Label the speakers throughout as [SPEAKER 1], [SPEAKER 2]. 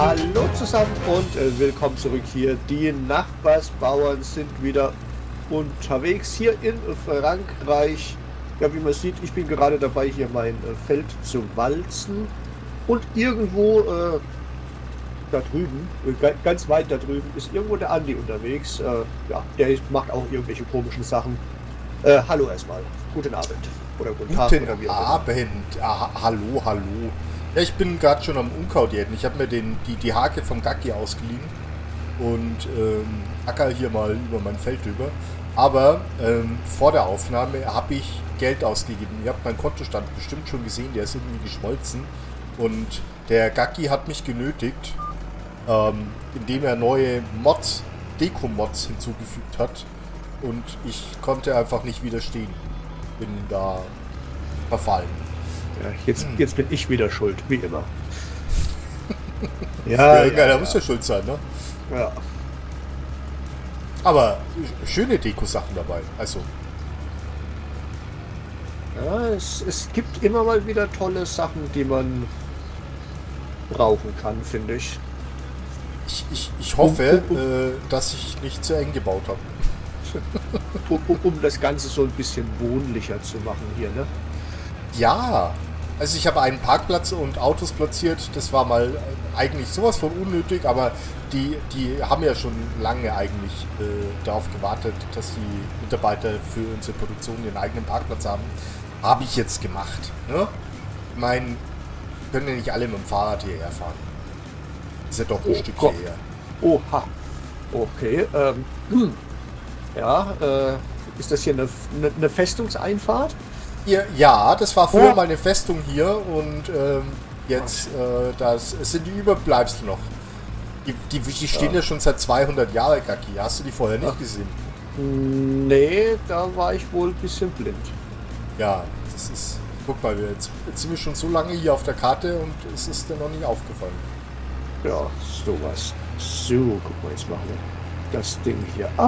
[SPEAKER 1] Hallo zusammen und willkommen zurück hier. Die Nachbarsbauern sind wieder unterwegs hier in Frankreich. Ja, wie man sieht, ich bin gerade dabei, hier mein Feld zu walzen. Und irgendwo da drüben, ganz weit da drüben, ist irgendwo der Andi unterwegs. Ja, der macht auch irgendwelche komischen Sachen. Hallo erstmal. Guten Abend. Oder guten Tag.
[SPEAKER 2] Guten
[SPEAKER 1] Oder wie auch immer.
[SPEAKER 2] Abend. Hallo, hallo. Ja, ich bin gerade schon am Unkraut-Jäten. Ich habe mir die Hake vom Gacki ausgeliehen und acker hier mal über mein Feld drüber. Aber vor der Aufnahme habe ich Geld ausgegeben. Ihr habt meinen Kontostand bestimmt schon gesehen, der ist irgendwie geschmolzen. Und der Gacki hat mich genötigt, indem er neue Mods, Deko-Mods hinzugefügt hat. Und ich konnte einfach nicht widerstehen. Bin da verfallen.
[SPEAKER 1] Ja, jetzt bin ich wieder schuld, wie immer.
[SPEAKER 2] Ja, da muss ja schuld sein, ne?
[SPEAKER 1] Ja.
[SPEAKER 2] Aber schöne Deko-Sachen dabei. Also.
[SPEAKER 1] Ja, es gibt immer mal wieder tolle Sachen, die man brauchen kann, finde ich.
[SPEAKER 2] Ich hoffe, dass ich nicht zu eng gebaut habe.
[SPEAKER 1] Um das Ganze so ein bisschen wohnlicher zu machen hier, ne?
[SPEAKER 2] Ja, also ich habe einen Parkplatz und Autos platziert. Das war mal eigentlich sowas von unnötig, aber die haben ja schon lange eigentlich darauf gewartet, dass die Mitarbeiter für unsere Produktion ihren eigenen Parkplatz haben. Habe ich jetzt gemacht. Ne? Ich meine, können ja nicht alle mit dem Fahrrad hierher fahren. Ist ja doch ein Stück hierher.
[SPEAKER 1] Oha. Okay. Ja, ist das hier eine Festungseinfahrt?
[SPEAKER 2] Ja, das war früher mal eine Festung hier und jetzt es sind die Überbleibsel noch. Die stehen ja schon seit 200 Jahren, Gacki. Hast du die vorher nicht gesehen?
[SPEAKER 1] Nee, da war ich wohl ein bisschen blind.
[SPEAKER 2] Ja, das ist... Guck mal, jetzt sind wir schon so lange hier auf der Karte und es ist dir noch nicht aufgefallen.
[SPEAKER 1] Ja, sowas. So, guck mal, jetzt machen wir das Ding hier ab.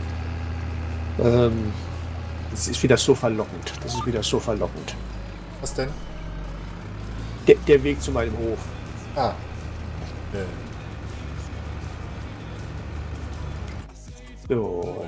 [SPEAKER 1] Es ist wieder so verlockend. Das ist wieder so verlockend.
[SPEAKER 2] Was denn?
[SPEAKER 1] Der Weg zu meinem Hof.
[SPEAKER 2] Ah.
[SPEAKER 1] So.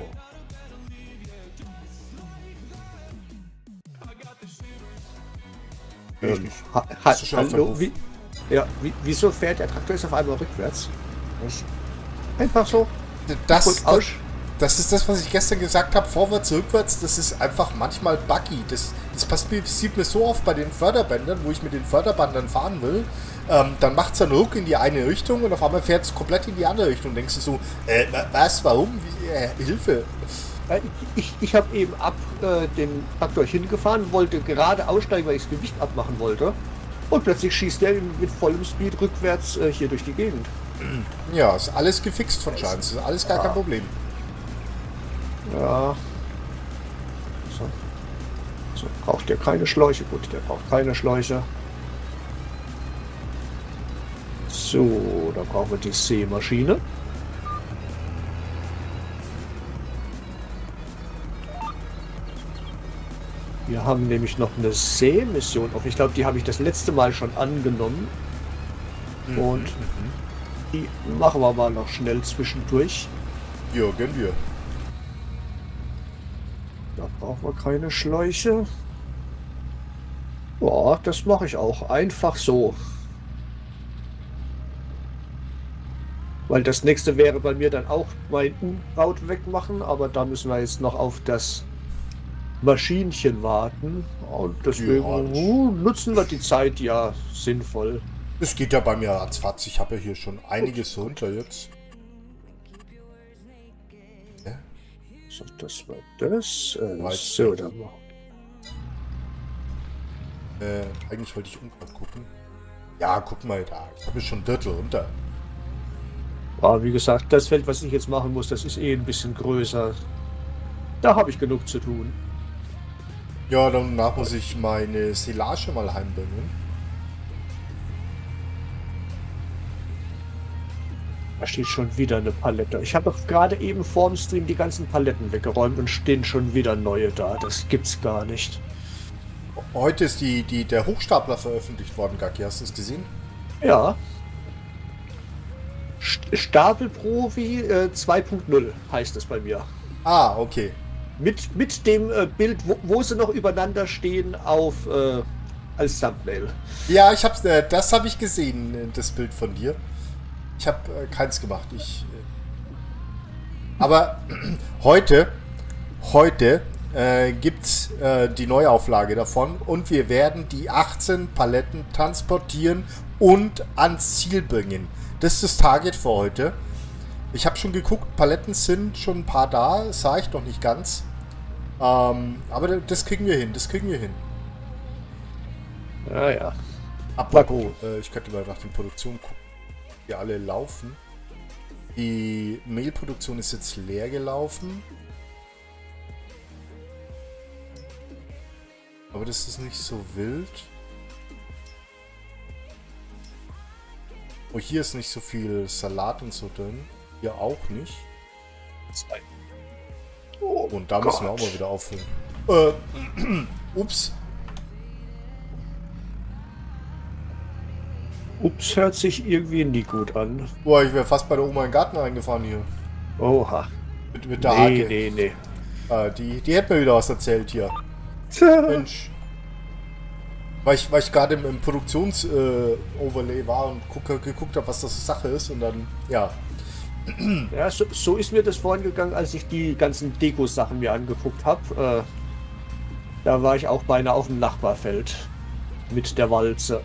[SPEAKER 1] Hallo? Wieso fährt der Traktor jetzt auf einmal rückwärts? Einfach so?
[SPEAKER 2] Das ist das, was ich gestern gesagt habe, vorwärts, rückwärts, das ist einfach manchmal buggy. Das passiert mir so oft bei den Förderbändern, wo ich mit den Förderbändern fahren will. Dann macht es einen Ruck in die eine Richtung und auf einmal fährt es komplett in die andere Richtung. Denkst du so, was, warum, Hilfe?
[SPEAKER 1] Ich habe eben den Traktor hingefahren, wollte gerade aussteigen, weil ich das Gewicht abmachen wollte. Und plötzlich schießt der mit vollem Speed rückwärts hier durch die Gegend.
[SPEAKER 2] Ja, ist alles gefixt von Scheins. Ist alles gar kein Problem.
[SPEAKER 1] Ja. So, braucht der keine Schläuche. Gut, der braucht keine Schläuche. So, da brauchen wir die Sämaschine. Wir haben nämlich noch eine Sämission. Ich glaube, die habe ich das letzte Mal schon angenommen. Und die machen wir mal noch schnell zwischendurch.
[SPEAKER 2] Ja, gönnen wir.
[SPEAKER 1] Da brauchen wir keine Schläuche. Ja, das mache ich auch. Einfach so. Weil das nächste wäre bei mir dann auch mein Unkraut wegmachen. Aber da müssen wir jetzt noch auf das Maschinchen warten. Und deswegen nutzen wir die Zeit ja sinnvoll.
[SPEAKER 2] Es geht ja bei mir ratzfatz. Ich habe ja hier schon einiges runter jetzt. Ja.
[SPEAKER 1] So, das war das. So, dann machen
[SPEAKER 2] eigentlich wollte ich Unkraut gucken. Ja, guck mal da. Ich habe schon ein Drittel runter.
[SPEAKER 1] ja, wie gesagt, das Feld, was ich jetzt machen muss, das ist eh ein bisschen größer. Da habe ich genug zu tun.
[SPEAKER 2] Ja, danach muss ich meine Silage mal heimbringen.
[SPEAKER 1] Da steht schon wieder eine Palette. Ich habe doch gerade eben vorm Stream die ganzen Paletten weggeräumt und stehen schon wieder neue da. Das gibt's gar nicht.
[SPEAKER 2] Heute ist der Hochstapler veröffentlicht worden, Gacki. Hast du es gesehen?
[SPEAKER 1] Ja. Stapelprofi 2.0 heißt es bei mir.
[SPEAKER 2] Ah, okay.
[SPEAKER 1] Mit dem Bild, wo sie noch übereinander stehen, als Thumbnail.
[SPEAKER 2] Ja, das habe ich gesehen, das Bild von dir. Ich habe keins gemacht. Aber heute gibt es die Neuauflage davon und wir werden die 18 Paletten transportieren und ans Ziel bringen. Das ist das Target für heute. Ich habe schon geguckt, Paletten sind schon ein paar da, sah ich noch nicht ganz. Aber das kriegen wir hin,
[SPEAKER 1] Ja, ja.
[SPEAKER 2] Apropos, ich könnte mal nach den Produktionen gucken, die alle laufen. Die Mehlproduktion ist jetzt leer gelaufen. Aber das ist nicht so wild. Oh, hier ist nicht so viel Salat und so drin. Hier auch nicht.
[SPEAKER 1] Oh,
[SPEAKER 2] und da müssen wir auch mal wieder auffüllen. Ups.
[SPEAKER 1] Ups, hört sich irgendwie nie gut an.
[SPEAKER 2] Boah, ich wäre fast bei der Oma in den Garten reingefahren hier.
[SPEAKER 1] Oha.
[SPEAKER 2] Mit der Hake.
[SPEAKER 1] Nee.
[SPEAKER 2] Die hätte mir wieder was erzählt hier. Mensch. Weil ich gerade im Produktions-Overlay war und geguckt habe, was das Sache ist und dann, ja.
[SPEAKER 1] Ja, so ist mir das vorhin gegangen, als ich die ganzen Deko-Sachen mir angeguckt habe. Da war ich auch beinahe auf dem Nachbarfeld mit der Walze.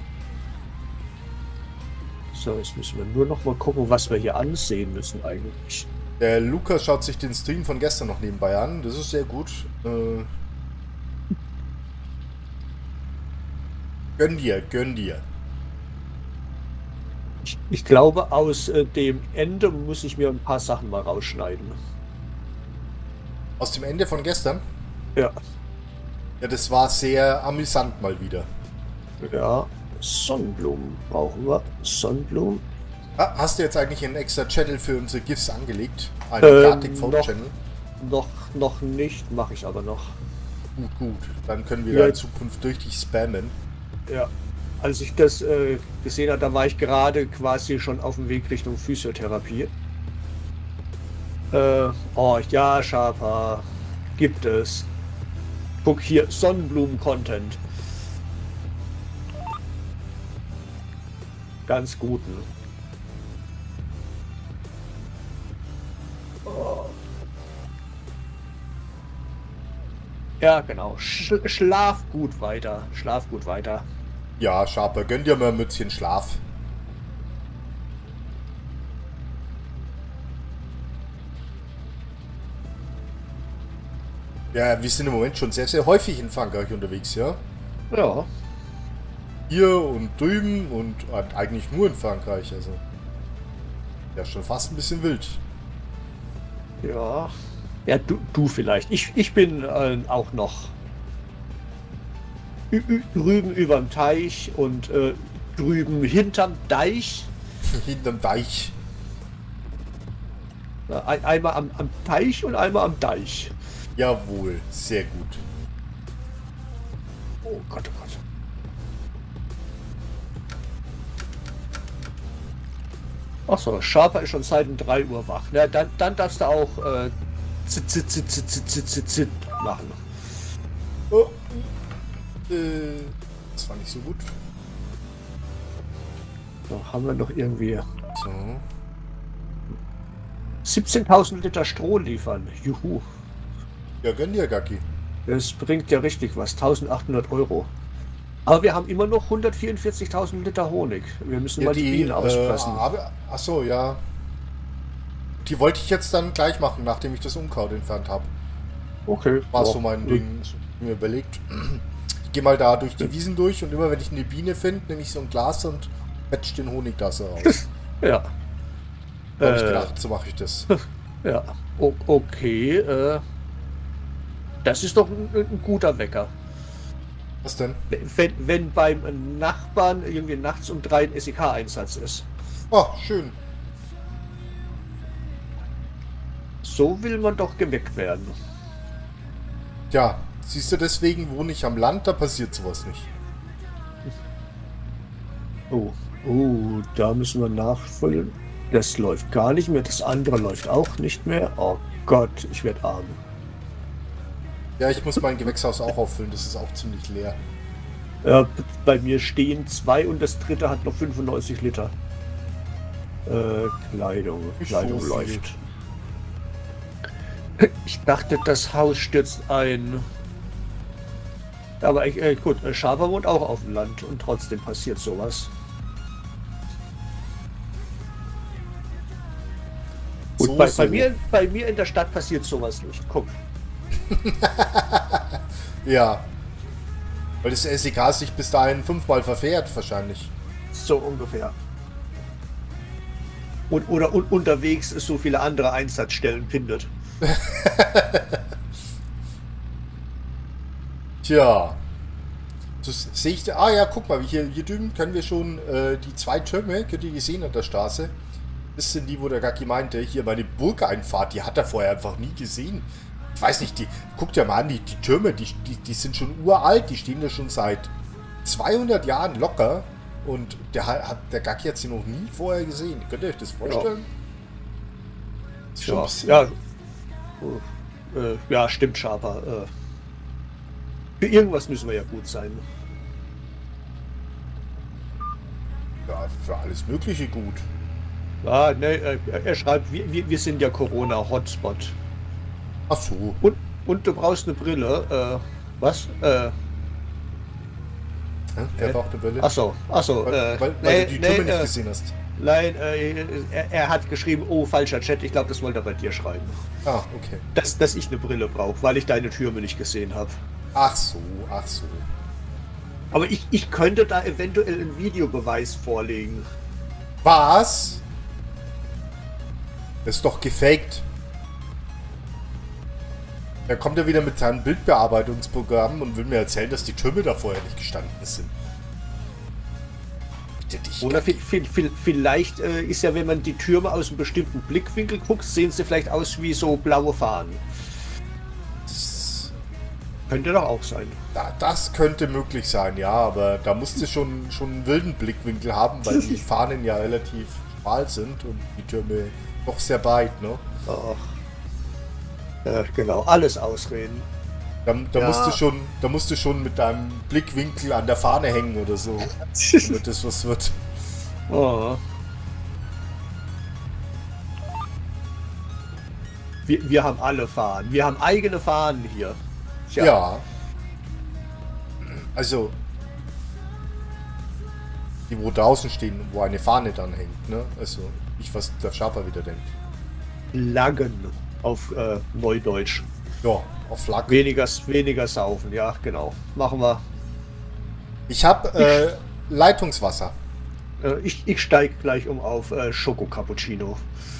[SPEAKER 1] So, jetzt müssen wir nur noch mal gucken, was wir hier ansehen müssen eigentlich.
[SPEAKER 2] Der Lukas schaut sich den Stream von gestern noch nebenbei an. Das ist sehr gut. Gönn dir.
[SPEAKER 1] Ich glaube, aus dem Ende muss ich mir ein paar Sachen mal rausschneiden.
[SPEAKER 2] Aus dem Ende von gestern?
[SPEAKER 1] Ja.
[SPEAKER 2] Ja, das war sehr amüsant mal wieder.
[SPEAKER 1] Ja, Sonnenblumen brauchen wir. Sonnenblumen.
[SPEAKER 2] Hast du jetzt eigentlich einen extra Channel für unsere GIFs angelegt? Einen Gartic-Phone-Channel?
[SPEAKER 1] Noch nicht, mache ich aber noch.
[SPEAKER 2] Gut. Dann können wir da in Zukunft durch dich spammen.
[SPEAKER 1] Ja. Als ich das gesehen habe, da war ich gerade quasi schon auf dem Weg Richtung Physiotherapie. Oh ja, Sharpa. Gibt es. Guck hier, Sonnenblumen-Content. Ganz guten. Oh. Ja, genau. Schlaf gut weiter. Schlaf gut weiter.
[SPEAKER 2] Ja, Sharper, gönn dir mal ein Mützchen Schlaf. Ja, wir sind im Moment schon sehr, sehr häufig in Frankreich unterwegs, ja?
[SPEAKER 1] Ja.
[SPEAKER 2] Hier und drüben und eigentlich nur in Frankreich, also. Ja, schon fast ein bisschen wild.
[SPEAKER 1] Ja. Ja, du vielleicht. Ich bin auch noch drüben überm Teich und drüben hinterm Deich.
[SPEAKER 2] Hinterm Deich.
[SPEAKER 1] Einmal am Teich und einmal am Deich.
[SPEAKER 2] Jawohl, sehr gut.
[SPEAKER 1] Oh Gott, oh Gott. Achso, Sharper ist schon seit 3 Uhr wach. Na, dann darfst du auch machen.
[SPEAKER 2] Oh. Das war nicht so gut.
[SPEAKER 1] So, haben wir noch irgendwie
[SPEAKER 2] So.
[SPEAKER 1] 17.000 Liter Stroh liefern. Juhu.
[SPEAKER 2] Ja, gönn dir, Gacki.
[SPEAKER 1] Das bringt ja richtig was. 1.800 Euro. Aber wir haben immer noch 144.000 Liter Honig. Wir müssen mal die Bienen auspressen.
[SPEAKER 2] Achso, ja. Die wollte ich jetzt dann gleich machen, nachdem ich das Unkraut entfernt habe.
[SPEAKER 1] Okay.
[SPEAKER 2] War so mein Ding, so mir überlegt. Ich gehe mal da durch die Wiesen durch und immer wenn ich eine Biene finde, nehme ich so ein Glas und quetsche den Honig da so raus.
[SPEAKER 1] Ja.
[SPEAKER 2] Da habe ich gedacht, so mache ich das.
[SPEAKER 1] Ja. Okay. Das ist doch ein guter Wecker.
[SPEAKER 2] Was denn?
[SPEAKER 1] Wenn beim Nachbarn irgendwie nachts um 3 ein SEK-Einsatz ist.
[SPEAKER 2] Oh, schön.
[SPEAKER 1] So will man doch geweckt werden.
[SPEAKER 2] Ja, siehst du, deswegen wohne ich am Land, da passiert sowas nicht.
[SPEAKER 1] Oh, da müssen wir nachfüllen. Das läuft gar nicht mehr. Das andere läuft auch nicht mehr. Oh Gott, ich werde arm.
[SPEAKER 2] Ja, ich muss mein Gewächshaus auch auffüllen. Das ist auch ziemlich leer.
[SPEAKER 1] Bei mir stehen 2 und das dritte hat noch 95 Liter. Kleidung
[SPEAKER 2] so
[SPEAKER 1] läuft. Ich dachte, das Haus stürzt ein. Aber gut, Schaber wohnt auch auf dem Land und trotzdem passiert sowas. Gut, bei mir in der Stadt passiert sowas nicht. Guck.
[SPEAKER 2] Ja. Weil das SEK sich bis dahin 5-mal verfährt, wahrscheinlich.
[SPEAKER 1] So ungefähr. Oder unterwegs so viele andere Einsatzstellen findet.
[SPEAKER 2] Tja. Das sehe ich. Ah ja, guck mal, hier drüben können wir schon die 2 Türme, könnt ihr die sehen an der Straße. Das sind die, wo der Gacki meinte, hier meine Burgeinfahrt, die hat er vorher einfach nie gesehen. Ich weiß nicht, guckt ja mal an, die Türme, die sind schon uralt, die stehen da schon seit 200 Jahren locker. Und der Gacki hat sie noch nie vorher gesehen. Könnt ihr euch das vorstellen?
[SPEAKER 1] Ja. Ja, stimmt, Schaper. Für irgendwas müssen wir ja gut sein.
[SPEAKER 2] Ja, für alles Mögliche gut.
[SPEAKER 1] Ah, ne, er schreibt, wir sind ja Corona-Hotspot.
[SPEAKER 2] Ach so.
[SPEAKER 1] Und du brauchst eine Brille. Was?
[SPEAKER 2] Wer braucht eine Brille?
[SPEAKER 1] Achso.
[SPEAKER 2] Weil du die Türme nicht gesehen hast.
[SPEAKER 1] Nein, er hat geschrieben, oh, falscher Chat. Ich glaube, das wollte er bei dir schreiben.
[SPEAKER 2] Ah, okay.
[SPEAKER 1] Dass ich eine Brille brauche, weil ich deine Türme nicht gesehen habe.
[SPEAKER 2] Ach so, ach so.
[SPEAKER 1] Aber ich könnte da eventuell einen Videobeweis vorlegen.
[SPEAKER 2] Was? Das ist doch gefaked. Dann kommt er wieder mit seinem Bildbearbeitungsprogramm und will mir erzählen, dass die Türme da vorher nicht gestanden sind. Bitte dich.
[SPEAKER 1] Oder vielleicht ist ja, wenn man die Türme aus einem bestimmten Blickwinkel guckt, sehen sie vielleicht aus wie so blaue Fahnen.
[SPEAKER 2] Das
[SPEAKER 1] könnte doch auch sein.
[SPEAKER 2] Das könnte möglich sein, ja, aber da musst du schon einen wilden Blickwinkel haben, weil die Fahnen ja relativ schmal sind und die Türme doch sehr breit, ne?
[SPEAKER 1] Ach. Ja, genau, alles ausreden.
[SPEAKER 2] Da musst du schon mit deinem Blickwinkel an der Fahne hängen oder so, damit das was wird.
[SPEAKER 1] Oh. Wir haben alle Fahnen. Wir haben eigene Fahnen hier. Tja.
[SPEAKER 2] Ja. Also, die wo draußen stehen, wo eine Fahne dann hängt, ne? Also, nicht was der Schaper wieder denkt.
[SPEAKER 1] Flaggen auf Neudeutsch.
[SPEAKER 2] Ja, auf Flaggen.
[SPEAKER 1] Weniger saufen, ja, genau. Machen wir.
[SPEAKER 2] Ich habe Leitungswasser.
[SPEAKER 1] Ich steige gleich um auf Schoko Cappuccino.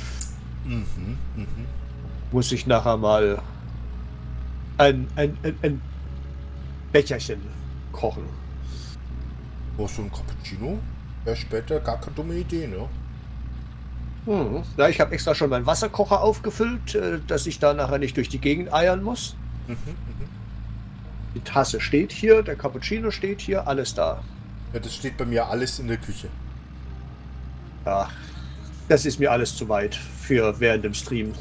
[SPEAKER 1] Muss ich nachher mal ein Becherchen kochen.
[SPEAKER 2] Oh, so ein Cappuccino? Ja, später gar keine dumme Idee, ne?
[SPEAKER 1] Ja, ich habe extra schon meinen Wasserkocher aufgefüllt, dass ich da nachher nicht durch die Gegend eiern muss. Die Tasse steht hier, der Cappuccino steht hier, alles da.
[SPEAKER 2] Ja, das steht bei mir alles in der Küche.
[SPEAKER 1] Ja, das ist mir alles zu weit für während dem Stream.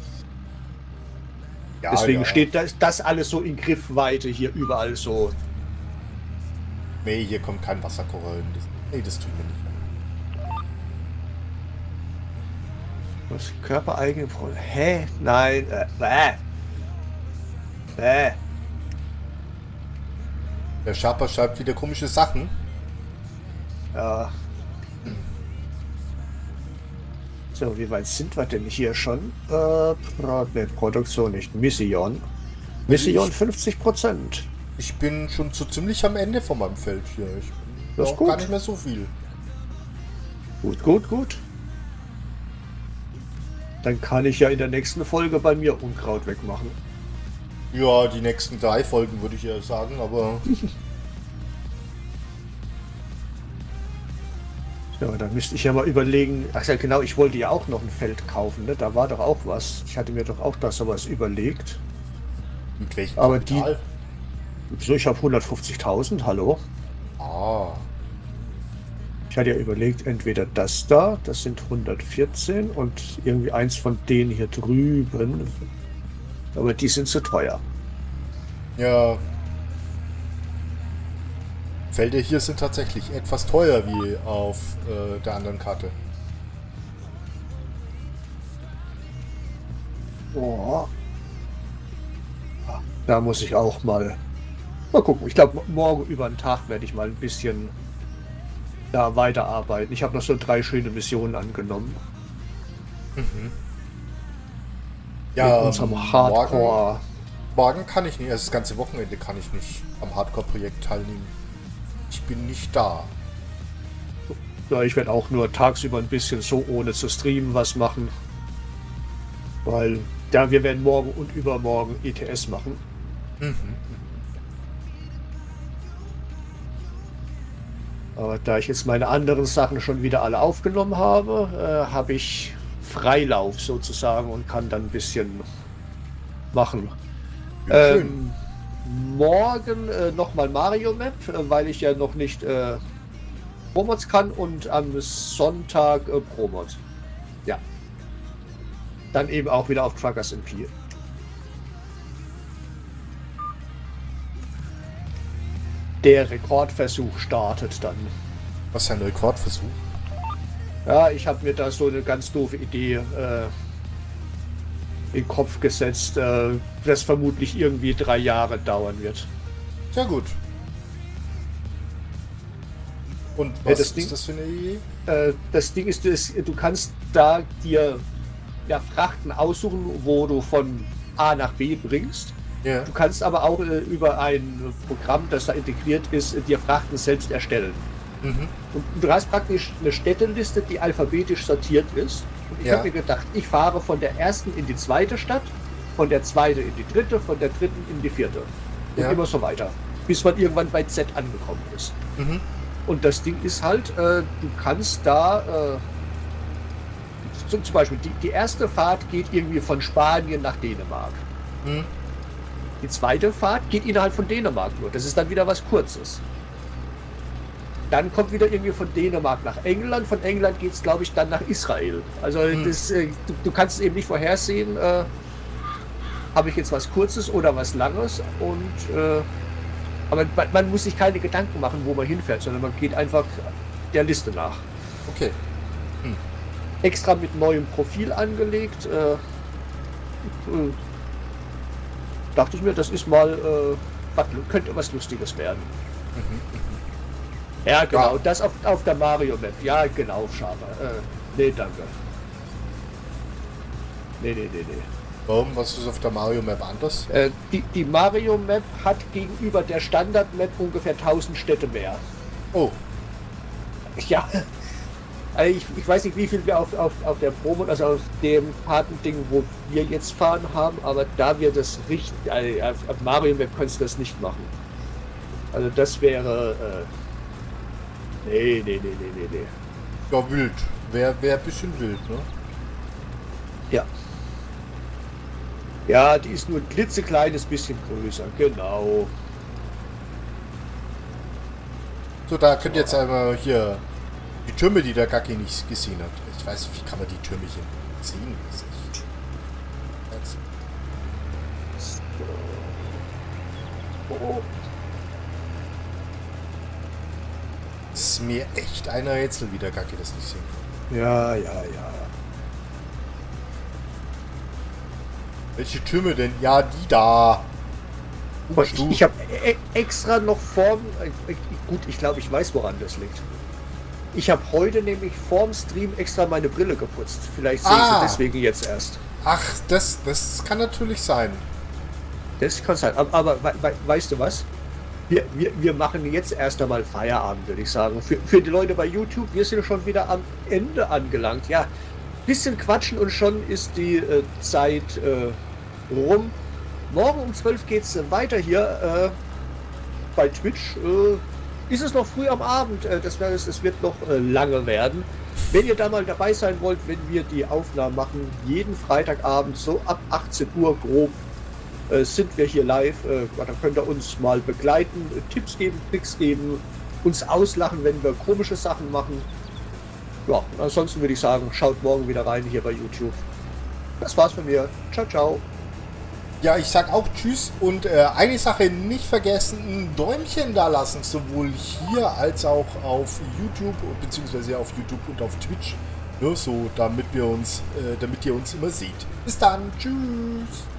[SPEAKER 2] Ja,
[SPEAKER 1] deswegen steht das alles so in Griffweite hier überall so.
[SPEAKER 2] Nee, hier kommt kein Wasserkocher hin. Nee, das tun wir nicht.
[SPEAKER 1] Was? Körpereigene Produkte? Hä? Nein.
[SPEAKER 2] Der Schaper schreibt wieder komische Sachen.
[SPEAKER 1] Ja. So, wie weit sind wir denn hier schon? Produktion nicht. Mission 50%.
[SPEAKER 2] Ich bin schon so ziemlich am Ende von meinem Feld hier. Ich
[SPEAKER 1] das ist
[SPEAKER 2] auch
[SPEAKER 1] gut.
[SPEAKER 2] Gar nicht mehr so viel.
[SPEAKER 1] Gut. Dann kann ich ja in der nächsten Folge bei mir Unkraut wegmachen.
[SPEAKER 2] Ja, die nächsten 3 Folgen würde ich ja sagen, aber...
[SPEAKER 1] Ja, dann müsste ich ja mal überlegen. Ach ja, genau, ich wollte ja auch noch ein Feld kaufen, ne? Da war doch auch was. Ich hatte mir doch auch da sowas überlegt.
[SPEAKER 2] Mit welchem
[SPEAKER 1] Aber
[SPEAKER 2] Kapital?
[SPEAKER 1] So, ich habe 150.000, hallo?
[SPEAKER 2] Ah.
[SPEAKER 1] Ich hatte ja überlegt, entweder das da, das sind 114 und irgendwie eins von denen hier drüben. Aber die sind zu teuer.
[SPEAKER 2] Ja. Felder hier sind tatsächlich etwas teuer wie auf der anderen Karte.
[SPEAKER 1] Oh. Da muss ich auch mal gucken. Ich glaube, morgen über den Tag werde ich mal ein bisschen da weiterarbeiten. Ich habe noch so 3 schöne Missionen angenommen.
[SPEAKER 2] Mhm.
[SPEAKER 1] Mit unserem Hardcore.
[SPEAKER 2] Morgen kann ich nicht, also das ganze Wochenende kann ich nicht am Hardcore-Projekt teilnehmen. Ich bin nicht da.
[SPEAKER 1] Ja, ich werde auch nur tagsüber ein bisschen so ohne zu streamen was machen. Weil ja, wir werden morgen und übermorgen ETS machen.
[SPEAKER 2] Mhm.
[SPEAKER 1] Aber da ich jetzt meine anderen Sachen schon wieder alle aufgenommen habe, habe ich Freilauf sozusagen und kann dann ein bisschen machen. Morgen nochmal Mario Map, weil ich ja noch nicht Pro-Mods kann, und am Sonntag Pro-Mod. Ja. Dann eben auch wieder auf Truckers MP. Der Rekordversuch startet dann.
[SPEAKER 2] Was ist ein Rekordversuch?
[SPEAKER 1] Ja, ich habe mir da so eine ganz doofe Idee in den Kopf gesetzt, das vermutlich irgendwie 3 Jahre dauern wird.
[SPEAKER 2] Sehr gut. Und was ist das für eine Idee?
[SPEAKER 1] Das Ding ist, du kannst da dir ja, Frachten aussuchen, wo du von A nach B bringst.
[SPEAKER 2] Ja.
[SPEAKER 1] Du kannst aber auch über ein Programm, das da integriert ist, dir Frachten selbst erstellen.
[SPEAKER 2] Mhm.
[SPEAKER 1] Und du hast praktisch eine Städteliste, die alphabetisch sortiert ist. Und ich habe mir gedacht, ich fahre von der ersten in die zweite Stadt, von der zweiten in die dritte, von der dritten in die vierte. Und immer so weiter, bis man irgendwann bei Z angekommen ist.
[SPEAKER 2] Mhm.
[SPEAKER 1] Und das Ding ist halt, du kannst da, zum Beispiel, die erste Fahrt geht irgendwie von Spanien nach Dänemark.
[SPEAKER 2] Mhm.
[SPEAKER 1] Die zweite Fahrt geht innerhalb von Dänemark nur. Das ist dann wieder was Kurzes. Dann kommt wieder irgendwie von Dänemark nach England. Von England geht es, glaube ich, dann nach Israel. Also das, du kannst es eben nicht vorhersehen, habe ich jetzt was Kurzes oder was Langes. Und aber man muss sich keine Gedanken machen, wo man hinfährt, sondern man geht einfach der Liste nach.
[SPEAKER 2] Okay.
[SPEAKER 1] Extra mit neuem Profil angelegt. Dachte ich mir, das ist mal, könnte was Lustiges werden. Ja, genau, das auf der Mario Map. Ja, genau, schade. Nee, danke. Nee.
[SPEAKER 2] Warum? Was ist auf der Mario Map anders?
[SPEAKER 1] Die Mario Map hat gegenüber der Standard Map ungefähr 1000 Städte mehr.
[SPEAKER 2] Oh.
[SPEAKER 1] Ja. Also ich weiß nicht, wie viel wir auf der Promo, also auf dem Kartending, wo wir jetzt fahren haben, aber da wir das richtig, auf Mario Map kannst du das nicht machen. Also das wäre, nee.
[SPEAKER 2] Ja, wild. Wäre ein bisschen wild, ne?
[SPEAKER 1] Ja. Ja, die ist nur ein klitzekleines bisschen größer, genau.
[SPEAKER 2] So, da könnt ihr jetzt einmal hier die Türme, die der Gacki nicht gesehen hat. Ich weiß nicht, wie kann man die Türme hier sehen? Das ist mir echt ein Rätsel, wie der Gacki das nicht sehen kann.
[SPEAKER 1] Ja.
[SPEAKER 2] Welche Türme denn? Ja, die da.
[SPEAKER 1] Ich habe extra noch gut, ich glaube, ich weiß, woran das liegt. Ich habe heute nämlich vorm Stream extra meine Brille geputzt. Vielleicht sehe ich sie deswegen jetzt erst.
[SPEAKER 2] Ach, das kann natürlich sein.
[SPEAKER 1] Das kann sein. Aber weißt du was? Wir machen jetzt erst einmal Feierabend, würde ich sagen. Für die Leute bei YouTube, wir sind schon wieder am Ende angelangt. Ja, bisschen quatschen und schon ist die Zeit rum. Morgen um 12 geht es weiter hier bei Twitch. Ist es noch früh am Abend, das wird noch lange werden. Wenn ihr da mal dabei sein wollt, wenn wir die Aufnahmen machen, jeden Freitagabend so ab 18 Uhr grob sind wir hier live. Dann könnt ihr uns mal begleiten, Tipps geben, Tricks geben, uns auslachen, wenn wir komische Sachen machen. Ja, ansonsten würde ich sagen, schaut morgen wieder rein hier bei YouTube. Das war's von mir. Ciao, ciao.
[SPEAKER 2] Ja, ich sag auch Tschüss und eine Sache nicht vergessen, ein Däumchen da lassen, sowohl hier als auch auf YouTube, beziehungsweise auf YouTube und auf Twitch, ne, so damit ihr uns immer seht. Bis dann, tschüss.